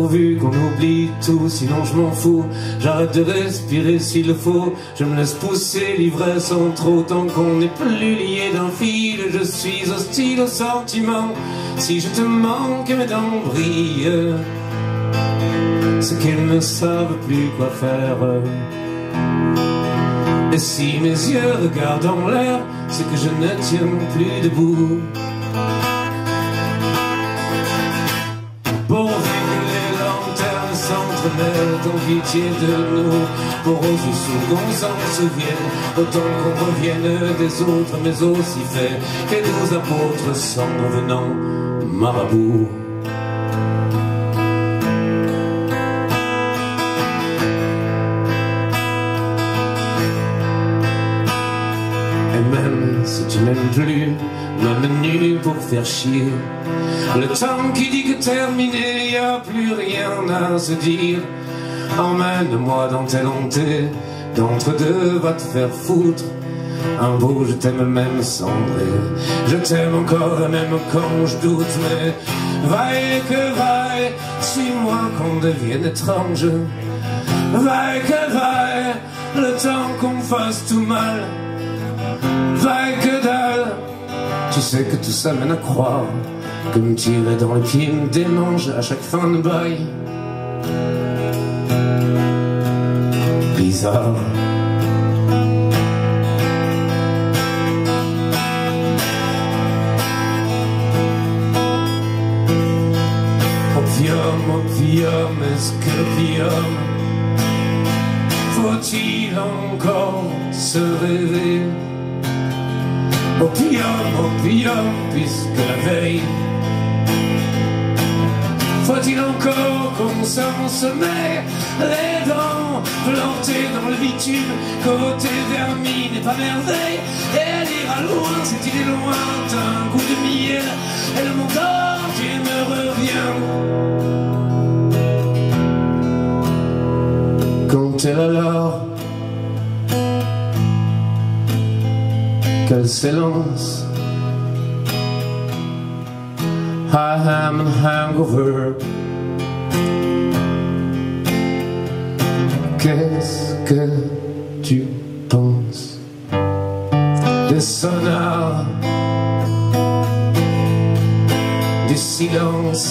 pourvu qu'on oublie tout, sinon je m'en fous. J'arrête de respirer s'il le faut. Je me laisse pousser l'ivresse en trop, tant qu'on n'est plus lié d'un fil. Je suis hostile aux sentiments. Si je te manque, mes dents brillent, c'est qu'ils ne savent plus quoi faire. Et si mes yeux regardent en l'air, c'est que je ne tiens plus debout. Pourvu que les lanternes s'entremêlent en pitié de nous, pour aussi sourds qu'on s'en souvienne, autant qu'on revienne des autres, mais aussi fait que les apôtres s'en venant marabout. Et même si tu m'aimes plus, même nu pour faire chier, le temps qui dit que terminé, y a plus rien à se dire. Emmène-moi dans tes lentils, d'entre deux va te faire foutre. Un beau je t'aime même cendré, je t'aime encore même quand je doute. Mais vaille que vaille, suis-moi qu'on devienne étrange. Vaille que vaille, le temps qu'on fasse tout mal. Vaille que dalle, tu sais que tout ça mène à croire que me tirer dans les pieds me démange à chaque fin de bail. Bizarre. Opium, opium, est-ce que l'opium faut-il encore se rêver? Opium, opium, puisque la veille faut-il encore qu'on s'en sommeille? Les dents plantées dans le bitume, côté vermine et pas merveille. Elle ira loin, cette idée lointain, un coup de miel, et le monde entier me revient. Quand elle a l'or qu'elle s'élance, I am a hangover. Qu'est-ce que tu penses des sonars, du silence,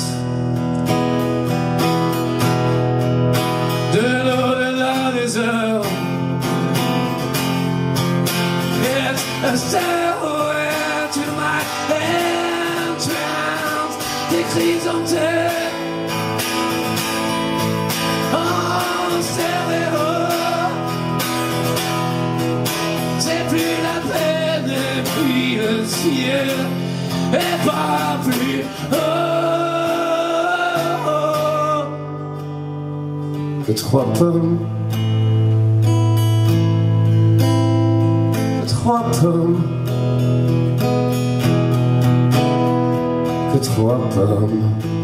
de l'au-delà des heures? It's a stairway to my entrance. Des cris en terre, en cerveau, c'est plus la peine, et puis le ciel est pas plus haut que 3 pommes, 3 pommes, que 3 pommes.